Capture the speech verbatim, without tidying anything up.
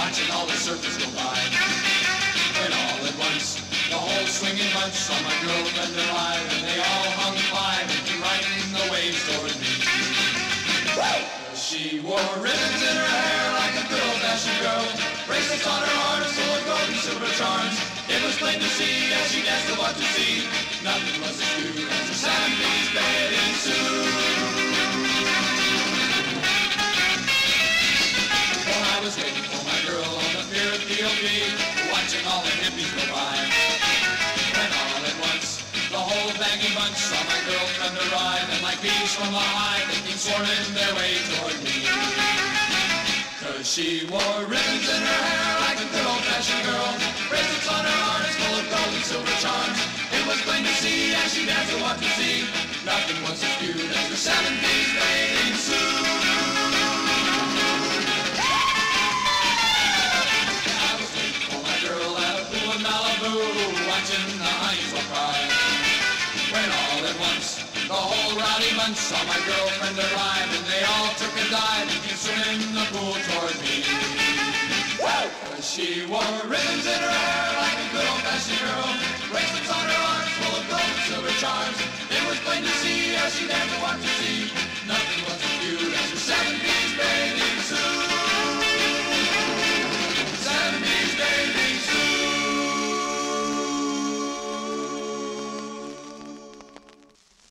watching all the surfers go by. When all at once, the whole swinging bunch saw my girlfriend arrive, and they all hung five and came riding the waves toward me. She wore ribbons in her hair like a good old-fashioned girl, bracelets on her arms full of gold and silver charms. It was plain to see as she danced to what to see, nothing was as cute as her seventies bathing suit. Well, I was waiting for my girl on the pier at P O P, watching all the hippies go by. When all at once, the whole baggy bunch saw my girlfriend arrive, and like bees from a hive, they came swarming their way toward me. Cause she wore ribbons in her hair like a good old-fashioned girl, bracelets on her arms full of gold and silver charms. It was plain to see as she danced to what to see, nothing was as cute as her seventies bathing suit. I was waiting for my girl at a pool in Malibu, watching the honeys go cry. When all at once, the whole rowdy bunch saw my girlfriend arrive, and they all took a dive and came swimming in the pool toward me. Cause she wore ribbons in her hair like a good old-fashioned girl, bracelets on her arms full of gold and silver charms. It was plain to see as she danced to what to see, nothing was